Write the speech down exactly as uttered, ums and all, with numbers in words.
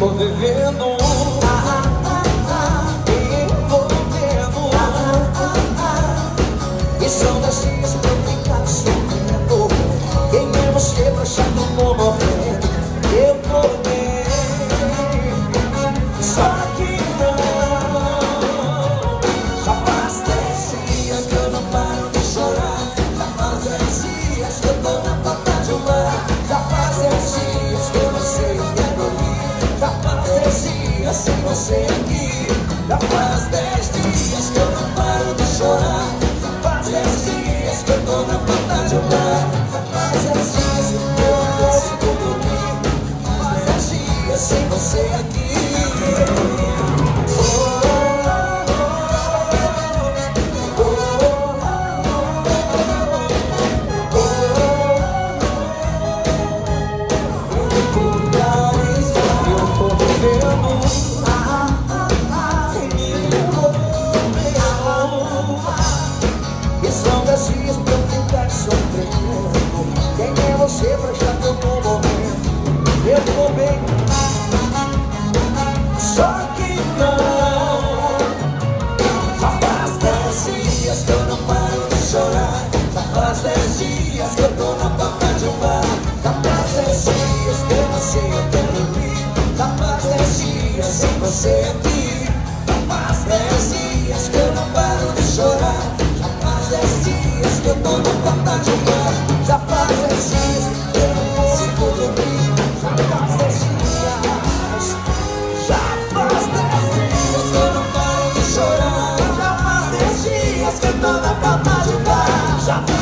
tô vivendo, envolvendo, e são das dias pra eu ficar sofrendo. Quem é você pra achar que eu tô morrendo? Eu tô bem, só que não. Já faz dez dias que eu não paro de chorar. Já faz dez dias que eu tô na porta de um bar. Já faz dez dias que eu não sei o que é dormir. Já faz dez dias sem você aqui. Já faz dez dias que eu não paro de chorar. Já faz dez dias que eu tô na porta de um bar. Já faz dez dias que eu não consigo dormir. Faz dez dias sem você aqui. Quem é você pra achar que eu tô morrendo? Eu tô bem, só que não. Já faz dez dias que eu não paro de chorar. Já faz dez dias que eu tô na porta de um bar. Já faz dez dias que eu não sei o que é dormir. Já faz dez dias sem você aqui. Já faz dez dias que eu não paro de chorar. Já faz dez dias que eu tô na porta de um bar. Já faz dez dias que eu não consigo dormir. Já faz dez dias. Já faz dez dias que eu não paro de chorar. Já faz dez dias que eu tô na porta de um bar. Já